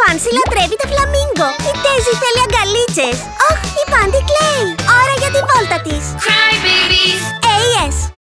Φάνση λατρεύει τα φλαμίγκο. Η Ντέιζι θέλει αγκαλίτσες.